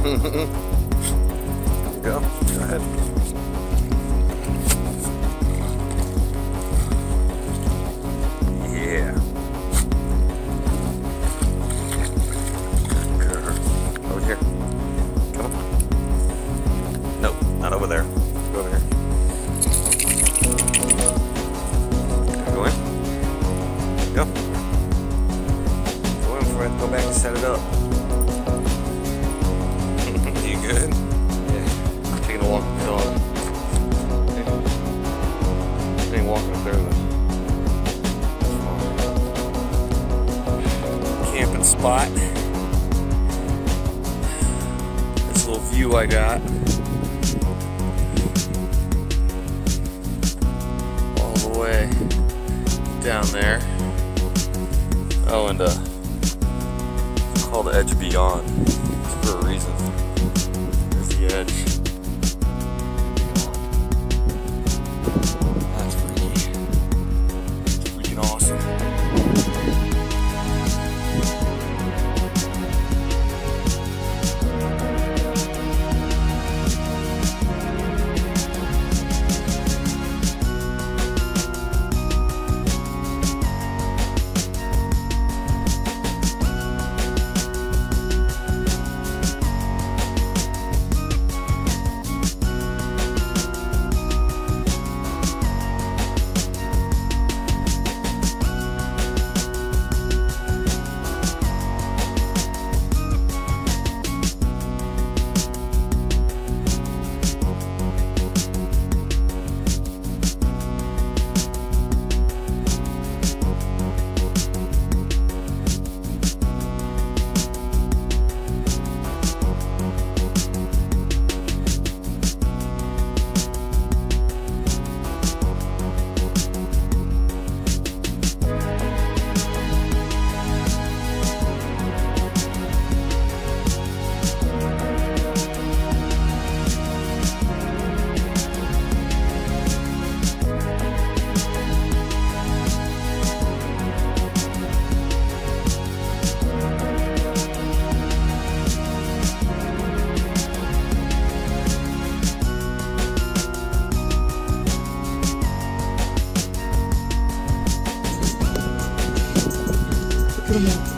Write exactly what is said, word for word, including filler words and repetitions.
Go. Go ahead. Yeah. Good girl. Over here. Come on. Nope, not over there. Go over here. Go in. Go. Go in for it. Go back and set it up. You good? Yeah. Taking a walk with the dog. Okay. Ain't walking up there though. Camping spot. This little view I got. All the way down there. Oh, and uh, it's called Edge Beyond. It's for a reason. There's the edge. That's freaky. It's freaking awesome. Look at them all.